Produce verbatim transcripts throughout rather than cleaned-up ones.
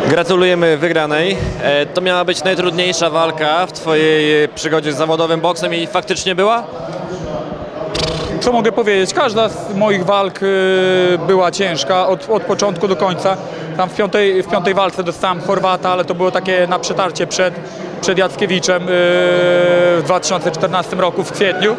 Gratulujemy wygranej. To miała być najtrudniejsza walka w Twojej przygodzie z zawodowym boksem i faktycznie była? Co mogę powiedzieć? Każda z moich walk była ciężka od, od początku do końca. Tam w piątej, w piątej walce dostałem Chorwata, ale to było takie na przetarcie przed, przed Jackiewiczem w dwa tysiące czternastym roku w kwietniu.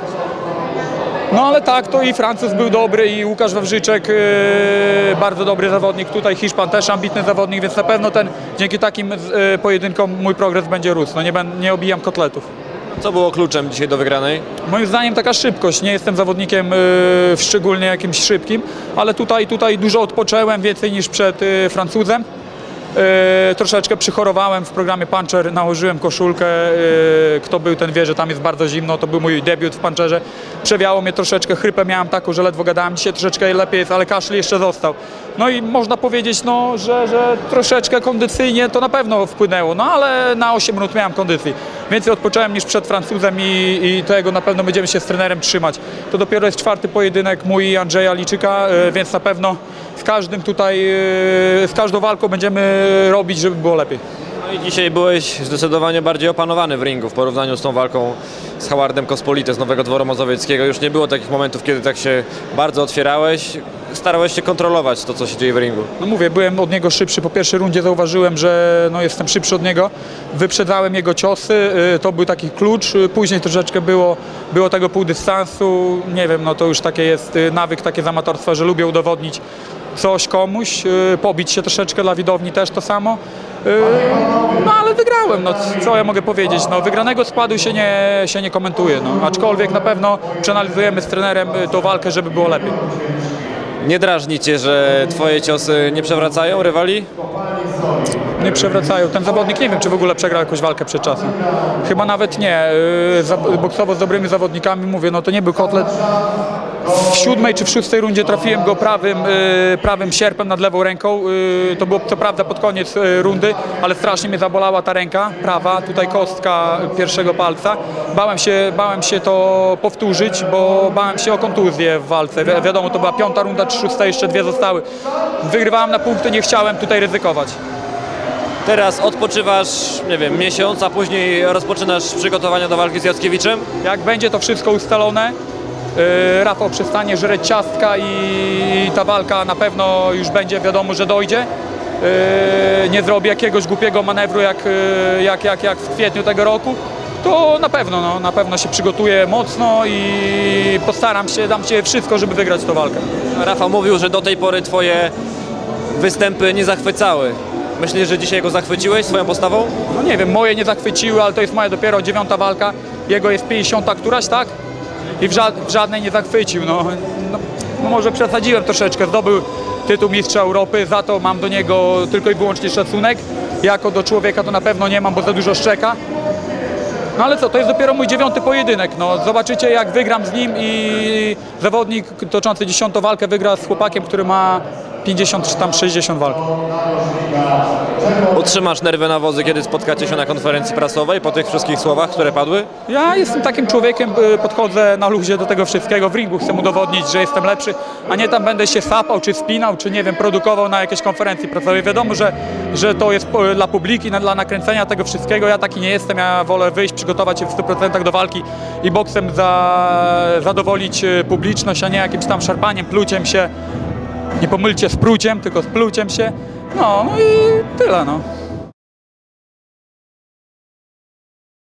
No ale tak, to i Francuz był dobry, i Łukasz Wawrzyczek, yy, bardzo dobry zawodnik, tutaj Hiszpan też ambitny zawodnik, więc na pewno ten, dzięki takim yy, pojedynkom mój progres będzie rósł, no nie, ben, nie obijam kotletów. Co było kluczem dzisiaj do wygranej? Moim zdaniem taka szybkość, nie jestem zawodnikiem yy, szczególnie jakimś szybkim, ale tutaj, tutaj dużo odpocząłem, więcej niż przed yy, Francuzem. Yy, troszeczkę przychorowałem w programie Puncher, nałożyłem koszulkę, yy, kto był, ten wie, że tam jest bardzo zimno, to był mój debiut w Puncherze, przewiało mnie troszeczkę, chrypę miałem taką, że ledwo gadałem, dzisiaj troszeczkę lepiej jest, ale kaszel jeszcze został. No i można powiedzieć, no, że, że troszeczkę kondycyjnie to na pewno wpłynęło, no ale na osiem minut miałem kondycji. Więcej odpocząłem niż przed Francuzem i, i tego na pewno będziemy się z trenerem trzymać. To dopiero jest czwarty pojedynek mój i Andrzeja Liczyka, yy, więc na pewno z każdym tutaj, yy, z każdą walką będziemy robić, żeby było lepiej. No i dzisiaj byłeś zdecydowanie bardziej opanowany w ringu w porównaniu z tą walką z Howardem Kospolite z Nowego Dworu Mazowieckiego. Już nie było takich momentów, kiedy tak się bardzo otwierałeś. Starałeś się kontrolować to, co się dzieje w ringu. No mówię, byłem od niego szybszy. Po pierwszej rundzie zauważyłem, że no jestem szybszy od niego. Wyprzedzałem jego ciosy, to był taki klucz. Później troszeczkę było, było tego pół dystansu. Nie wiem, no to już takie jest nawyk, takie z amatorstwa, że lubię udowodnić coś komuś, pobić się troszeczkę, dla widowni też to samo. No ale wygrałem, no co ja mogę powiedzieć, no wygranego składu się nie, się nie komentuje, no aczkolwiek na pewno przeanalizujemy z trenerem tą walkę, żeby było lepiej. Nie drażni Cię, że Twoje ciosy nie przewracają rywali? Nie przewracają. Ten zawodnik nie wiem, czy w ogóle przegrał jakąś walkę przed czasem. Chyba nawet nie. Boksowo z dobrymi zawodnikami, mówię, no to nie był kotlet. W siódmej czy w szóstej rundzie trafiłem go prawym, prawym sierpem nad lewą ręką. To było co prawda pod koniec rundy, ale strasznie mnie zabolała ta ręka prawa, tutaj kostka pierwszego palca. Bałem się, bałem się to powtórzyć, bo bałem się o kontuzję w walce. Wi wiadomo, to była piąta runda, czy szósta, jeszcze dwie zostały. Wygrywałem na punkty, nie chciałem tutaj ryzykować. Teraz odpoczywasz, nie wiem, miesiąc, a później rozpoczynasz przygotowania do walki z Jackiewiczem? Jak będzie to wszystko ustalone, Yy, Rafał przestanie żreć ciastka i ta walka na pewno już będzie wiadomo, że dojdzie. Yy, nie zrobi jakiegoś głupiego manewru jak, yy, jak, jak, jak w kwietniu tego roku, to na pewno, no, na pewno się przygotuję mocno i postaram się, dam się wszystko, żeby wygrać tę walkę. Rafał mówił, że do tej pory Twoje występy nie zachwycały. Myślisz, że dzisiaj go zachwyciłeś swoją postawą? No nie wiem, moje nie zachwyciły, ale to jest moja dopiero dziewiąta walka, jego jest pięćdziesiąta któraś, tak? I w, ża w żadnej nie zachwycił. No, no, no może przesadziłem troszeczkę, zdobył tytuł mistrza Europy, za to mam do niego tylko i wyłącznie szacunek. Jako do człowieka to na pewno nie mam, bo za dużo szczeka. No ale co, to jest dopiero mój dziewiąty pojedynek. No, zobaczycie, jak wygram z nim i zawodnik toczący dziesiątą walkę wygra z chłopakiem, który ma pięćdziesiąt czy tam sześćdziesiąt walk. Utrzymasz nerwy na wodzy, kiedy spotkacie się na konferencji prasowej po tych wszystkich słowach, które padły? Ja jestem takim człowiekiem, podchodzę na luzie do tego wszystkiego. W ringu chcę udowodnić, że jestem lepszy, a nie tam będę się sapał, czy spinał, czy nie wiem, produkował na jakiejś konferencji prasowej. Wiadomo, że, że to jest dla publiki, dla nakręcenia tego wszystkiego. Ja taki nie jestem, ja wolę wyjść, przygotować się w stu procentach do walki i boksem za, zadowolić publiczność, a nie jakimś tam szarpaniem, pluciem się. Nie pomylcie z pruciem, tylko z pluciem się. No, no i tyle, no.